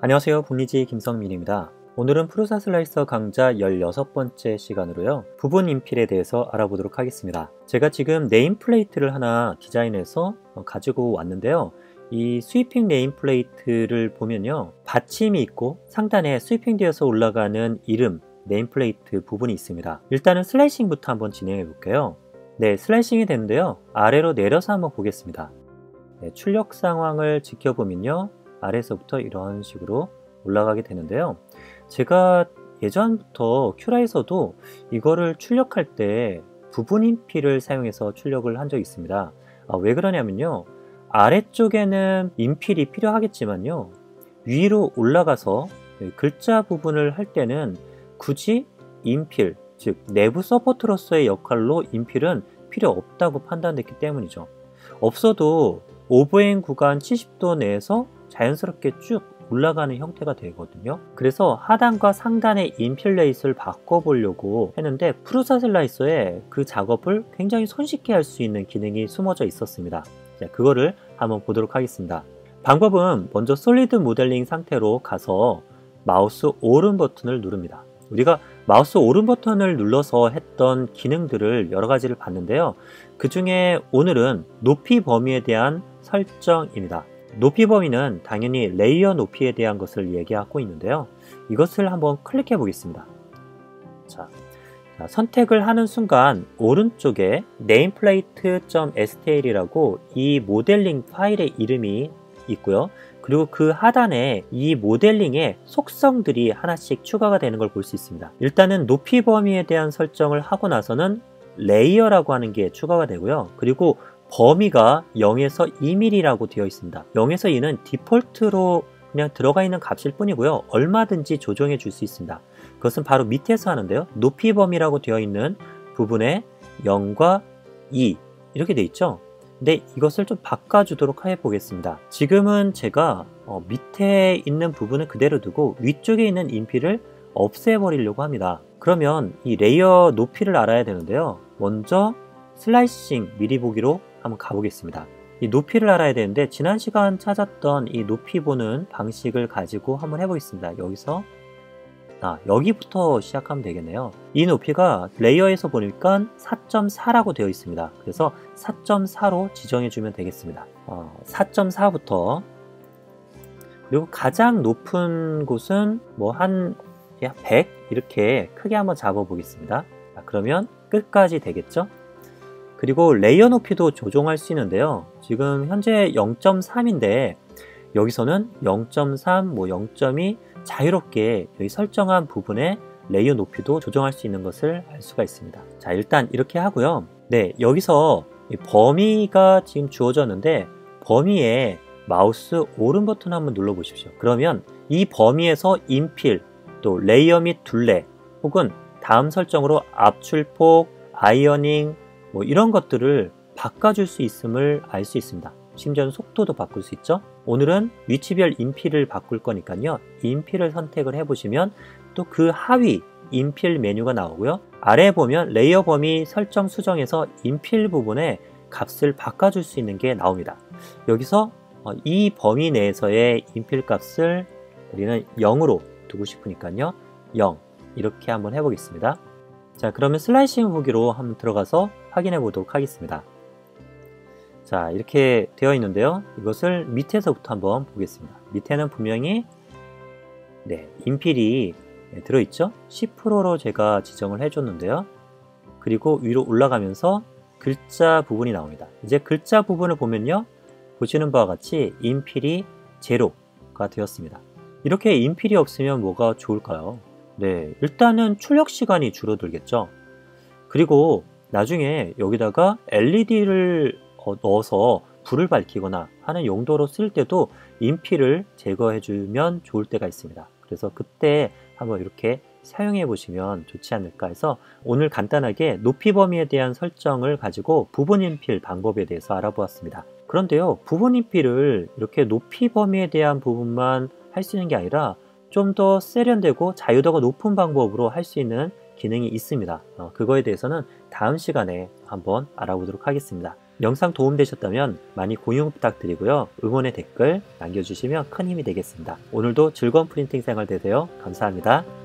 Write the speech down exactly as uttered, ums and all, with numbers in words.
안녕하세요. 북리지 김성민입니다. 오늘은 프로사 슬라이서 강좌 열여섯 번째 시간으로요. 부분 인필에 대해서 알아보도록 하겠습니다. 제가 지금 네임플레이트를 하나 디자인해서 가지고 왔는데요. 이 스위핑 네임플레이트를 보면요. 받침이 있고 상단에 스위핑되어서 올라가는 이름, 네임플레이트 부분이 있습니다. 일단은 슬라이싱부터 한번 진행해 볼게요. 네, 슬라이싱이 되는데요. 아래로 내려서 한번 보겠습니다. 네, 출력 상황을 지켜보면요. 아래에서부터 이런 식으로 올라가게 되는데요. 제가 예전부터 큐라에서도 이거를 출력할 때 부분 인필을 사용해서 출력을 한 적이 있습니다. 아, 왜 그러냐면요. 아래쪽에는 인필이 필요하겠지만요. 위로 올라가서 글자 부분을 할 때는 굳이 인필, 즉 내부 서포트로서의 역할로 인필은 필요 없다고 판단됐기 때문이죠. 없어도 오버행 구간 칠십 도 내에서 자연스럽게 쭉 올라가는 형태가 되거든요. 그래서 하단과 상단의 인필 레이스를 바꿔보려고 했는데 프로사 슬라이서에 그 작업을 굉장히 손쉽게 할 수 있는 기능이 숨어져 있었습니다. 자, 그거를 한번 보도록 하겠습니다. 방법은 먼저 솔리드 모델링 상태로 가서 마우스 오른 버튼을 누릅니다. 우리가 마우스 오른 버튼을 눌러서 했던 기능들을 여러 가지를 봤는데요. 그 중에 오늘은 높이 범위에 대한 설정입니다. 높이 범위는 당연히 레이어 높이에 대한 것을 얘기하고 있는데요. 이것을 한번 클릭해 보겠습니다. 자, 자, 선택을 하는 순간 오른쪽에 nameplate.stl 이라고 이 모델링 파일의 이름이 있고요. 그리고 그 하단에 이 모델링의 속성들이 하나씩 추가가 되는 걸 볼 수 있습니다. 일단은 높이 범위에 대한 설정을 하고 나서는 레이어라고 하는 게 추가가 되고요. 그리고 범위가 영에서 이 밀리미터라고 되어 있습니다. 영에서 이는 디폴트로 그냥 들어가 있는 값일 뿐이고요. 얼마든지 조정해 줄 수 있습니다. 그것은 바로 밑에서 하는데요. 높이 범위라고 되어 있는 부분에 영과 이 이렇게 되어 있죠. 근데 이것을 좀 바꿔주도록 해보겠습니다. 지금은 제가 어, 밑에 있는 부분을 그대로 두고 위쪽에 있는 인필을 없애버리려고 합니다. 그러면 이 레이어 높이를 알아야 되는데요. 먼저 슬라이싱 미리 보기로 한번 가보겠습니다. 이 높이를 알아야 되는데 지난 시간 찾았던 이 높이 보는 방식을 가지고 한번 해보겠습니다. 여기서 아, 여기부터 시작하면 되겠네요. 이 높이가 레이어에서 보니까 사 점 사라고 되어 있습니다. 그래서 사 점 사로 지정해 주면 되겠습니다. 어, 사 점 사부터 그리고 가장 높은 곳은 뭐 한 백 이렇게 크게 한번 잡아 보겠습니다. 자, 그러면 끝까지 되겠죠? 그리고 레이어 높이도 조정할 수 있는데요. 지금 현재 영 점 삼인데 여기서는 영 점 삼, 뭐 영 점 이 자유롭게 여기 설정한 부분에 레이어 높이도 조정할 수 있는 것을 알 수가 있습니다. 자, 일단 이렇게 하고요. 네, 여기서 범위가 지금 주어졌는데 범위에 마우스 오른 버튼 한번 눌러 보십시오. 그러면 이 범위에서 인필, 또 레이어 및 둘레 혹은 다음 설정으로 압출폭, 아이어닝 뭐 이런 것들을 바꿔줄 수 있음을 알 수 있습니다. 심지어는 속도도 바꿀 수 있죠. 오늘은 위치별 인필을 바꿀 거니까요. 인필을 선택을 해보시면 또 그 하위 인필 메뉴가 나오고요. 아래에 보면 레이어 범위 설정 수정에서 인필 부분에 값을 바꿔줄 수 있는 게 나옵니다. 여기서 이 범위 내에서의 인필 값을 우리는 영으로 두고 싶으니까요. 영 이렇게 한번 해보겠습니다. 자, 그러면 슬라이싱 보기로 한번 들어가서 확인해 보도록 하겠습니다. 자, 이렇게 되어 있는데요. 이것을 밑에서부터 한번 보겠습니다. 밑에는 분명히 네, 인필이 들어있죠. 십 퍼센트로 제가 지정을 해줬는데요. 그리고 위로 올라가면서 글자 부분이 나옵니다. 이제 글자 부분을 보면요. 보시는 바와 같이 인필이 제로가 되었습니다. 이렇게 인필이 없으면 뭐가 좋을까요? 네, 일단은 출력 시간이 줄어들겠죠. 그리고 나중에 여기다가 엘이디를 넣어서 불을 밝히거나 하는 용도로 쓸 때도 인필을 제거해 주면 좋을 때가 있습니다. 그래서 그때 한번 이렇게 사용해 보시면 좋지 않을까 해서 오늘 간단하게 높이 범위에 대한 설정을 가지고 부분 인필 방법에 대해서 알아보았습니다. 그런데요, 부분 인필을 이렇게 높이 범위에 대한 부분만 할 수 있는 게 아니라 좀 더 세련되고 자유도가 높은 방법으로 할 수 있는 기능이 있습니다. 어, 그거에 대해서는 다음 시간에 한번 알아보도록 하겠습니다. 영상 도움되셨다면 많이 공유 부탁드리고요. 응원의 댓글 남겨주시면 큰 힘이 되겠습니다. 오늘도 즐거운 프린팅 생활 되세요. 감사합니다.